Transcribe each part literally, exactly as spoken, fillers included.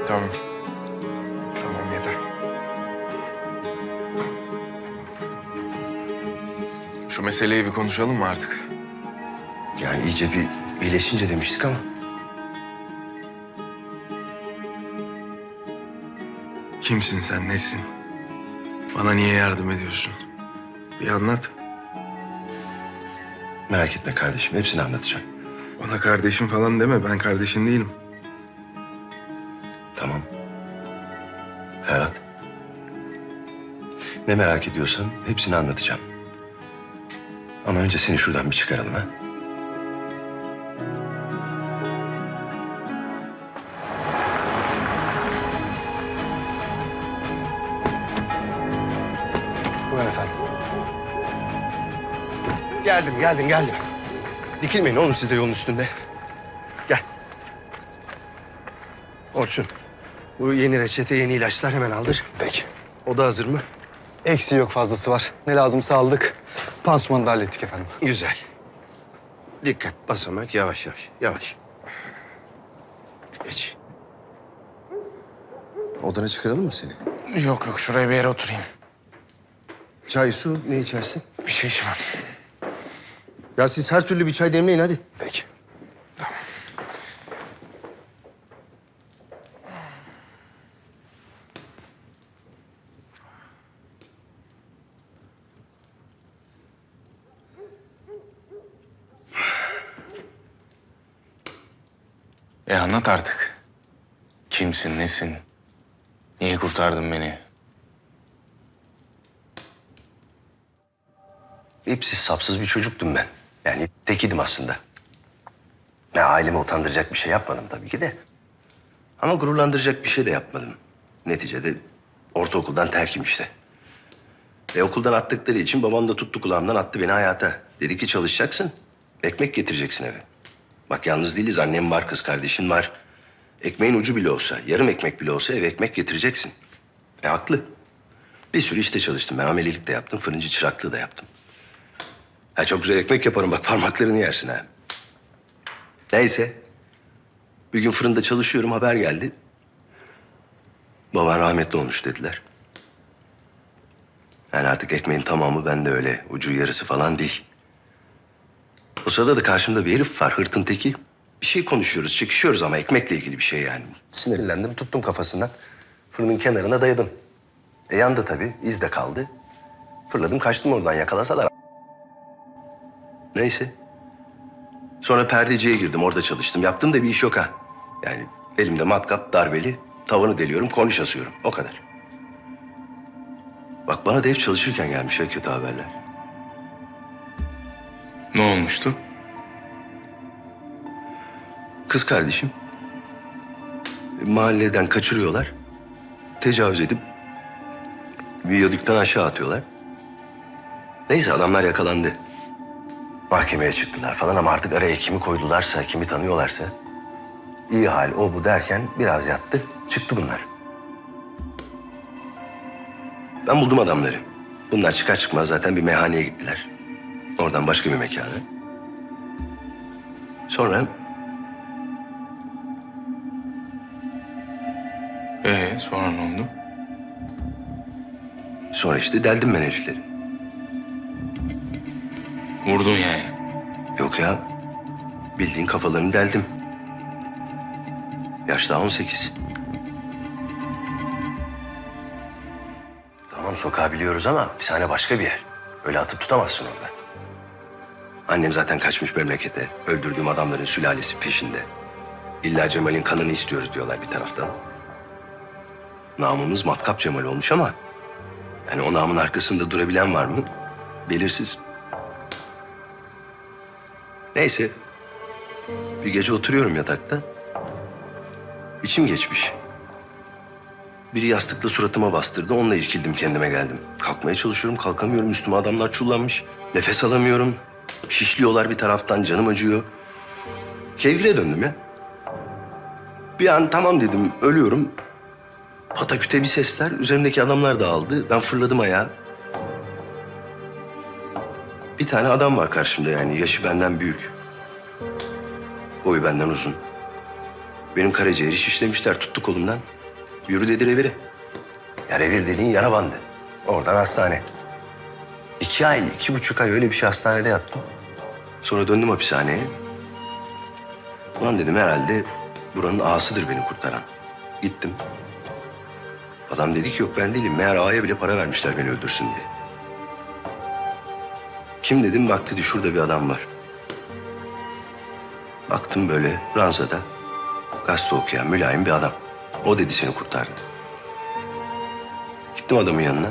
Tamam. Tamam yeter. Şu meseleyi bir konuşalım mı artık? Yani iyice bir iyileşince demiştik ama. Kimsin sen, nesin? Bana niye yardım ediyorsun? Bir anlat. Merak etme kardeşim, hepsini anlatacağım. Bana kardeşim falan deme, ben kardeşin değilim. Tamam. Ferhat. Ne merak ediyorsan hepsini anlatacağım. Ama önce seni şuradan bir çıkaralım ha. Buyurun efendim. Geldim, geldim, geldim. Dikilmeyin oğlum siz de yolun üstünde. Gel. Orçun, bu yeni reçete, yeni ilaçlar hemen aldır. Peki. O da hazır mı? Eksiği yok, fazlası var. Ne lazımsa aldık. Pansumanı da hallettik efendim. Güzel. Dikkat, basamak yavaş yavaş, yavaş. Geç. Odana çıkaralım mı seni? Yok yok, şuraya bir yere oturayım. Çay, su, ne içersin? Bir şey içmem. Ya siz her türlü bir çay demleyin hadi. Peki. E anlat artık. Kimsin, nesin? Niye kurtardın beni? İpsiz sapsız bir çocuktum ben. Yani tekidim aslında. Ya ailemi utandıracak bir şey yapmadım tabii ki de. Ama gururlandıracak bir şey de yapmadım. Neticede ortaokuldan terkim işte. Ve okuldan attıkları için babam da tuttu kulağımdan attı beni hayata. Dedi ki çalışacaksın, ekmek getireceksin eve. Bak yalnız değiliz, annem var, kız kardeşin var. Ekmeğin ucu bile olsa, yarım ekmek bile olsa eve ekmek getireceksin. E haklı. Bir sürü işte çalıştım ben, amelilik de yaptım, fırıncı çıraklığı da yaptım. Ha çok güzel ekmek yaparım bak, parmaklarını yersin ha. Neyse. Bir gün fırında çalışıyorum, haber geldi. Baban rahmetli olmuş dediler. Yani artık ekmeğin tamamı bende, öyle ucu yarısı falan değil. O sırada da karşımda bir herif var, hırtın teki. Bir şey konuşuyoruz, çekişiyoruz ama ekmekle ilgili bir şey yani. Sinirlendim, tuttum kafasından. Fırının kenarına dayadım. E yandı tabii, iz de kaldı. Fırladım, kaçtım oradan, yakalasalar. Neyse. Sonra perdeciye girdim, orada çalıştım. Yaptığım da bir iş yok ha. Yani elimde matkap, darbeli, tavanı deliyorum, korniş asıyorum. O kadar. Bak bana da hep çalışırken gelmiş ya kötü haberler. Ne olmuştu? Kız kardeşim mahalleden kaçırıyorlar. Tecavüz edip viyadükten aşağı atıyorlar. Neyse adamlar yakalandı. Mahkemeye çıktılar falan ama artık araya kimi koydularsa, kimi tanıyorlarsa... iyi hal o bu derken biraz yattı, çıktı bunlar. Ben buldum adamları. Bunlar çıkar çıkmaz zaten bir meyhaneye gittiler. Oradan başka bir mekana. Sonra Ee sonra ne oldu? sonra işte deldim ben herifleri. Vurdun yani. Yok ya, bildiğin kafalarını deldim. Yaş daha on sekiz. Tamam sokağı biliyoruz ama hapishane başka bir yer. Öyle atıp tutamazsın orada. Annem zaten kaçmış memlekete. Öldürdüğüm adamların sülalesi peşinde. İlla Cemal'in kanını istiyoruz diyorlar bir taraftan. Namımız Matkap Cemal olmuş ama... yani o namın arkasında durabilen var mı? Belirsiz. Neyse. Bir gece oturuyorum yatakta. İçim geçmiş. Biri yastıkla suratıma bastırdı. Onunla irkildim, kendime geldim. Kalkmaya çalışıyorum, kalkamıyorum. Üstüme adamlar çullanmış. Nefes alamıyorum. Şişliyorlar bir taraftan, canım acıyor. Kevgire döndüm ya. Bir an tamam dedim, ölüyorum. Pataküte bir sesler, üzerimdeki adamlar dağıldı. Ben fırladım ayağa. Bir tane adam var karşımda yani, yaşı benden büyük. Boyu benden uzun. Benim karaciğeri şişlemişler, tuttu kolumdan. Yürü dedi revire. Ya revir dediğin yara bandı. Oradan hastane. İki ay, iki buçuk ay öyle bir şey hastanede yattım. Sonra döndüm hapishaneye. Ulan dedim herhalde buranın ağasıdır beni kurtaran. Gittim. Adam dedi ki yok ben değilim. Meğer ağaya bile para vermişler beni öldürsün diye. Kim dedim, bak dedi şurada bir adam var. Baktım böyle ranzada gazete okuyan mülayim bir adam. O dedi seni kurtardı. Gittim adamın yanına.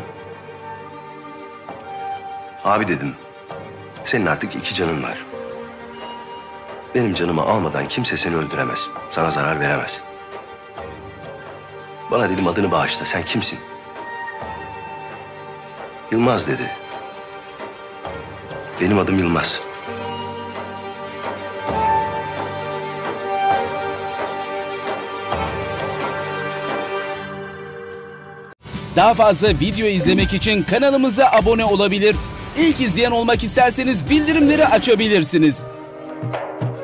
Abi dedim, senin artık iki canın var. Benim canımı almadan kimse seni öldüremez. Sana zarar veremez. Bana dedim adını bağışla, sen kimsin? Yılmaz dedi. Benim adım Yılmaz. Daha fazla video izlemek için kanalımıza abone olabilir. İlk izleyen olmak isterseniz bildirimleri açabilirsiniz.